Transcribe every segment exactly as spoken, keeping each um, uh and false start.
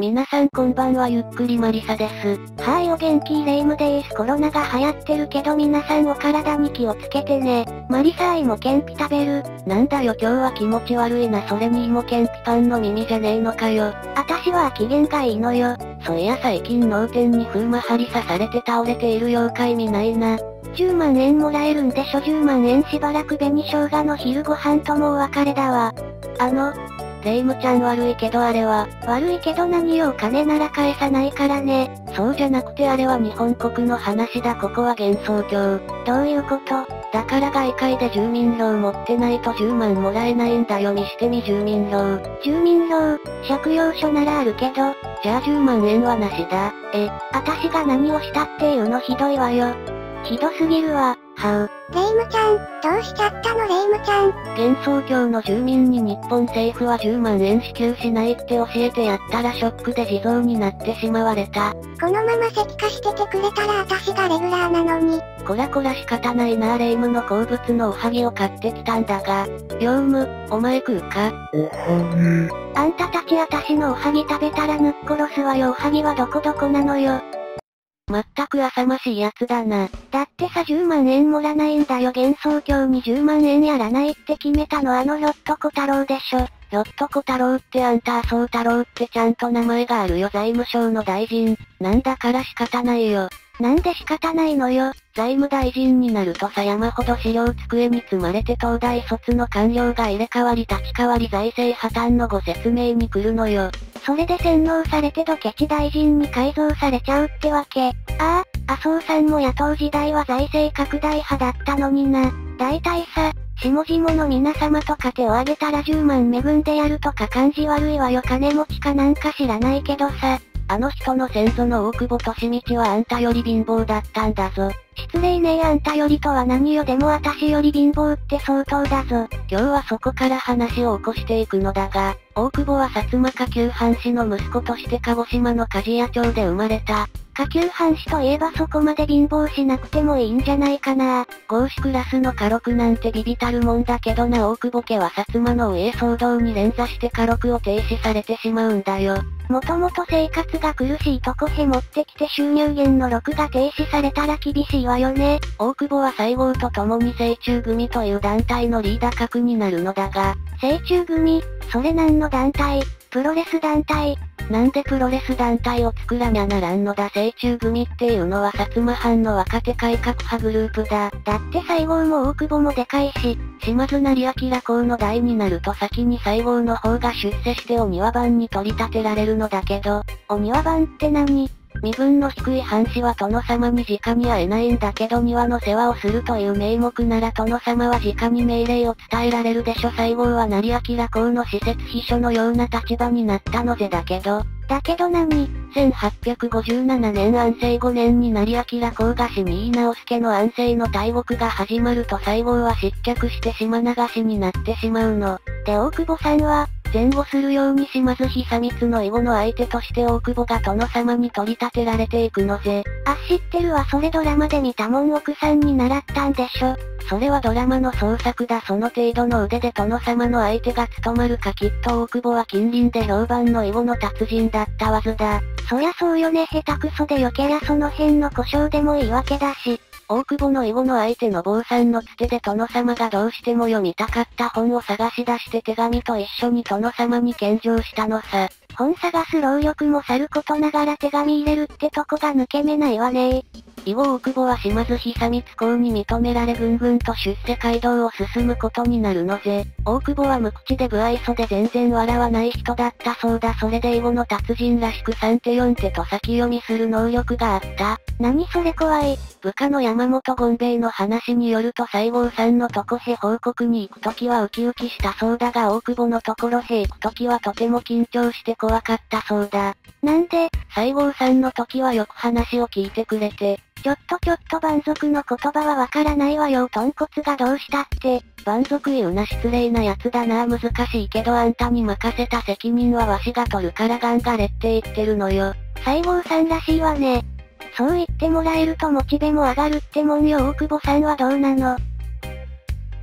皆さんこんばんは、ゆっくりマリサです。 はーい、お元気レイムでーす。コロナが流行ってるけど皆さんお体に気をつけてね。マリサーイもケンピ食べる。 なんだよ今日は気持ち悪いな。それに芋ケンピパンの耳じゃねえのかよ。 あたしは機嫌がいいのよ。 そういや最近脳天に風魔針刺されて倒れている妖怪見ないな。 じゅうまんえんもらえるんでしょ。じゅうまんえんしばらく紅生姜の昼ご飯ともお別れだわ。 あの、レイムちゃん悪いけどあれは。 悪いけど何よ、お金なら返さないからね。 そうじゃなくてあれは日本国の話だ。ここは幻想郷。 どういうこと？ だから外界で住民票持ってないとじゅうまんもらえないんだよ。見してみ住民票。 住民票、借用書ならあるけど。 じゃあじゅうまんえんはなしだ。 え、あたしが何をしたっていうのひどいわよ。ひどすぎるわ。 はう。 レイムちゃん、どうしちゃったのレイムちゃん。 幻想郷の住民に日本政府はじゅうまんえん支給しないって教えてやったらショックで地蔵になってしまわれた。 このまま石化しててくれたらあたしがレギュラーなのに。 こらこら仕方ないな。レイムの好物のおはぎを買ってきたんだが。ヨウム、お前食うか？ おはぎ。あんたたちあたしのおはぎ食べたらぬっ殺すわよ。おはぎはどこどこなのよ。 まったく浅ましいやつだな。 だってさじゅうまんえんもらないんだよ。幻想郷にじゅうまんえんやらないって決めたのあのひょっとこ太郎でしょ。 ひょっとこ太郎ってあんた麻生太郎ってちゃんと名前があるよ。財務省の大臣。なんだから仕方ないよ。 なんで仕方ないのよ。 財務大臣になるとさ山ほど資料机に積まれて東大卒の官僚が入れ替わり立ち替わり財政破綻のご説明に来るのよ。 それで洗脳されてドケチ大臣に改造されちゃうってわけ。ああ、麻生さんも野党時代は財政拡大派だったのにな。大体さ、下々の皆様とか手を挙げたらじゅうまん恵んでやるとか感じ悪いわよ。金持ちかなんか知らないけどさ。 あの人の先祖の大久保利通はあんたより貧乏だったんだぞ。 失礼ねえあんたよりとは何よ。でも私より貧乏って相当だぞ。 今日はそこから話を起こしていくのだが、大久保は薩摩下級藩士の息子として鹿児島の鍛冶屋町で生まれた。 下級藩士といえばそこまで貧乏しなくてもいいんじゃないかな。 豪子クラスの家禄なんてビビたるもんだけどな。大久保家は薩摩のお家騒動に連座して家禄を停止されてしまうんだよ。 もともと生活が苦しいとこへ持ってきて収入源の禄が停止されたら厳しいわよね。 大久保は西郷と共に清中組という団体のリーダー格になるのだが、 清中組？それ何の団体？プロレス団体？ なんでプロレス団体を作らにゃならんのだ。清中組っていうのは薩摩藩の若手改革派グループだ。 だって西郷も大久保もでかいし、 島津成明公の代になると先に西郷の方が出世してお庭番に取り立てられるのだけど、 お庭番って何？ 身分の低い藩士は殿様に直に会えないんだけど庭の世話をするという名目なら殿様は直に命令を伝えられるでしょ。西郷は成明公の施設秘書のような立場になったのぜ。だけど、 だけど何？ せんはっぴゃくごじゅうななねん安政ごねんに成明公が死に井伊直弼の安政の大獄が始まると西郷は失脚して島流しになってしまうの。 で大久保さんは、 前後するように島津久光の囲碁の相手として大久保が殿様に取り立てられていくのぜ。 あ、知ってるわ。それドラマで見たもん。奥さんに習ったんでしょ。 それはドラマの創作だ。その程度の腕で殿様の相手が務まるか。きっと大久保は近隣で評判の囲碁の達人だったはずだ。 そりゃそうよね。下手くそでよけりゃその辺の故障でもいいわけだし。 大久保の囲碁の相手の坊さんのつてで殿様がどうしても読みたかった本を探し出して手紙と一緒に殿様に献上したのさ。 本探す労力もさることながら手紙入れるってとこが抜け目ないわね。 以後大久保は島津久光公に認められぐんぐんと出世街道を進むことになるのぜ。大久保は無口で不愛想で全然笑わない人だったそうだ。それで囲碁の達人らしくさん手よん手と先読みする能力があった。 何それ怖い。 部下の山本権兵衛の話によると西郷さんのとこへ報告に行くときはウキウキしたそうだが大久保のところへ行くときはとても緊張して怖かったそうだ。 なんで？ 西郷さんのときはよく話を聞いてくれて、 ちょっとちょっと蛮族の言葉はわからないわよ。豚骨がどうしたって。 蛮族言うな失礼なやつだな。難しいけどあんたに任せた責任はわしが取るから頑張れって言ってるのよ。 西郷さんらしいわね。そう言ってもらえるとモチベも上がるってもんよ。大久保さんはどうなの？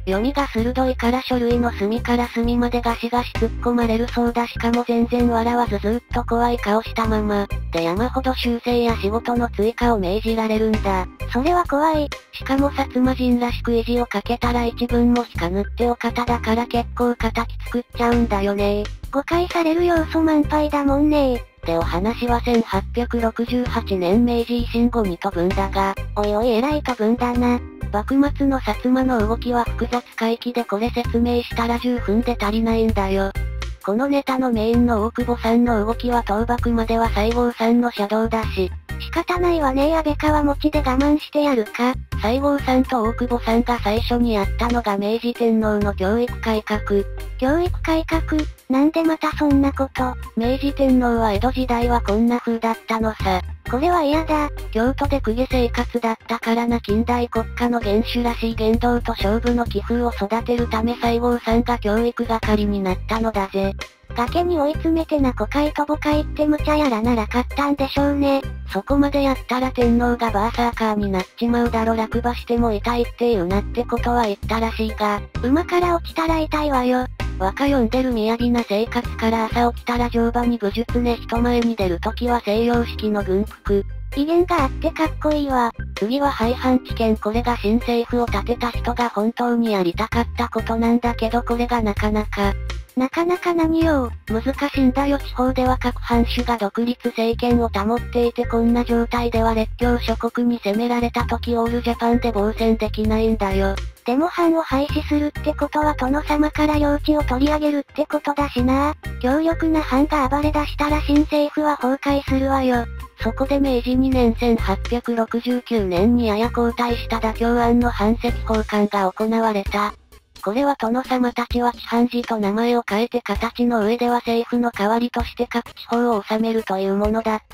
読みが鋭いから書類の隅から隅までガシガシ突っ込まれるそうだ。しかも全然笑わずずーっと怖い顔したまま、で山ほど修正や仕事の追加を命じられるんだ。 それは怖い。 しかも薩摩人らしく意地をかけたら一文も引かぬってお方だから結構仇作っちゃうんだよね。 誤解される要素満杯だもんね。 でお話はせんはっぴゃくろくじゅうはちねん明治維新後に飛ぶんだが、 おいおい偉い飛ぶんだな。 幕末の薩摩の動きは複雑回帰でこれ説明したらじゅっぷんで足りないんだよ。このネタのメインの大久保さんの動きは倒幕までは西郷さんのシャドウだし、 仕方ないわね。安倍川持ちで我慢してやるか。 西郷さんと大久保さんが最初にやったのが明治天皇の教育改革。 教育改革、なんでまたそんなこと。 明治天皇は江戸時代はこんな風だったのさ。 これは嫌だ。 京都で公家生活だったからな。近代国家の元首らしい言動と勝負の気風を育てるため西郷さんが教育係になったのだぜ。 崖に追い詰めてな、誤解と誤解って無茶やらならかったんでしょうね。 そこまでやったら天皇がバーサーカーになっちまうだろ。落馬しても痛いって言うなってことは言ったらしいが、 馬から落ちたら痛いわよ。 和歌読んでる雅な生活から朝起きたら乗馬に武術ね。人前に出るときは西洋式の軍服。 威厳があってかっこいいわ。 次は廃藩置県。これが新政府を立てた人が本当にやりたかったことなんだけど、これがなかなか。 なかなか何よ。 難しいんだよ。地方では各藩主が独立政権を保っていて、こんな状態では列強諸国に攻められた時オールジャパンで防戦できないんだよ。 でも藩を廃止するってことは殿様から領地を取り上げるってことだしな。強力な藩が暴れ出したら新政府は崩壊するわよ。 そこで明治にねんせんはっぴゃくろくじゅうきゅうねんにやや後退した妥協案の藩籍交換が行われた。これは殿様たちは地藩寺と名前を変えて形の上では政府の代わりとして各地方を治めるというものだった。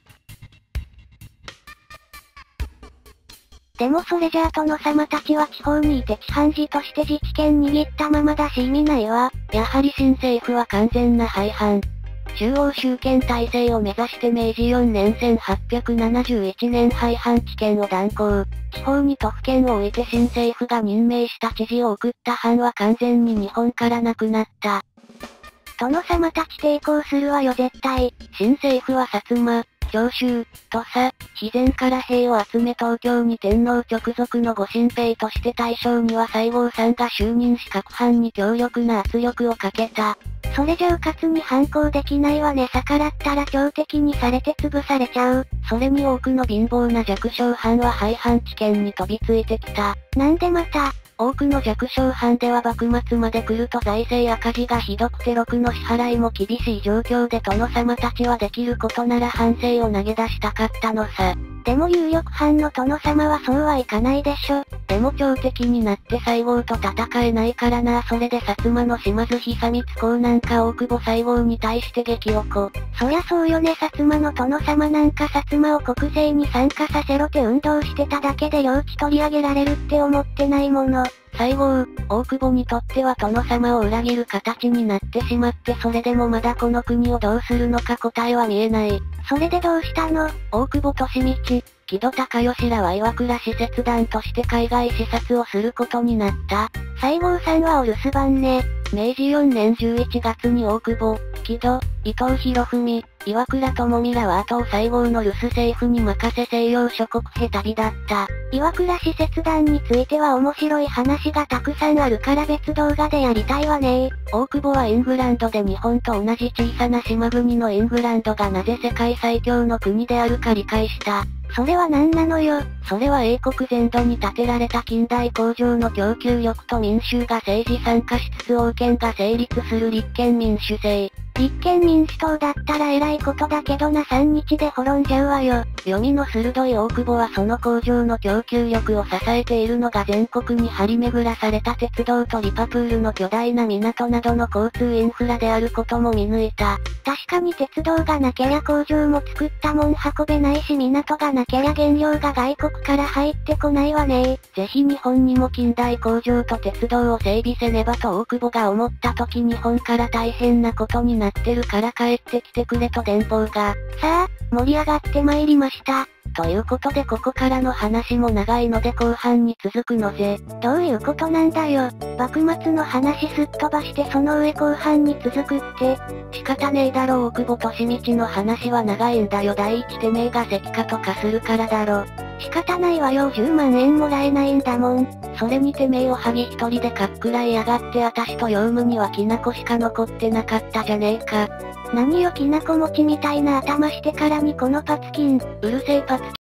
でもそれじゃあ殿様たちは地方にいて地藩寺として自治権握ったままだし意味ないわ。 やはり新政府は完全な廃藩。中央集権体制を目指して明治よねんせんはっぴゃくななじゅういちねん廃藩置県を断行。地方に都府県を置いて新政府が任命した知事を送った藩は完全に日本からなくなった。 殿様たち抵抗するわよ絶対。 新政府は薩摩、長州、土佐、肥前から兵を集め東京に天皇直属の御神兵として大正には西郷さんが就任し各藩に強力な圧力をかけた。 それじゃ迂闊に反抗できないわね。逆らったら強敵にされて潰されちゃう。 それに多くの貧乏な弱小藩は廃藩置県に飛びついてきた。 なんでまた。 多くの弱小藩では幕末まで来ると財政赤字がひどくてろくの支払いも厳しい状況で殿様たちはできることなら藩政を投げ出したかったのさ。 でも有力藩の殿様はそうはいかないでしょ。 でも強敵になって西郷と戦えないからな。それで薩摩の島津久光公なんか大久保西郷に対して激おこ。 そりゃそうよね。薩摩の殿様なんか薩摩を国政に参加させろって運動してただけで領地取り上げられるって思ってないもの。 西郷、大久保にとっては殿様を裏切る形になってしまって、それでもまだこの国をどうするのか答えは見えない。 それでどうしたの？ 大久保利通、木戸孝允らは岩倉使節団として海外視察をすることになった。 西郷さんはお留守番ね。 明治よねんじゅういちがつに大久保、木戸、伊藤博文、岩倉智美らは後を西郷の留守政府に任せ西洋諸国へ旅立った。 岩倉使節団については面白い話がたくさんあるから別動画でやりたいわね。 大久保はイングランドで日本と同じ小さな島国のイングランドがなぜ世界最強の国であるか理解した。 それは何なのよ。 それは英国全土に建てられた近代工場の供給力と民衆が政治参加しつつ王権が成立する立憲民主制。 立憲民主党だったら偉いことだけどな。さんにちで滅んじゃうわよ。 読みの鋭い大久保はその工場の供給力を支えているのが全国に張り巡らされた鉄道とリパプールの巨大な港などの交通インフラであることも見抜いた。 確かに鉄道がなけりゃ工場も作ったもん運べないし、港がなけりゃ原料が外国から入ってこないわね。 ぜひ日本にも近代工場と鉄道を整備せねばと大久保が思った時、日本から大変なことにななってるから帰ってきてくれと電報が。 さあ、盛り上がってまいりました。 ということでここからの話も長いので後半に続くのぜ。 どういうことなんだよ。幕末の話すっ飛ばしてその上後半に続くって。 仕方ねえだろ大久保利通の話は長いんだよ。第一てめえが石化とかするからだろ。 仕方ないわよじゅうまんえんもらえないんだもん。 それにてめえおはぎ一人でかっくらいやがってあたしと用務にはきなこしか残ってなかったじゃねえか。 何よきなこ餅みたいな頭してからにこのパツキン。 うるせえパツキン。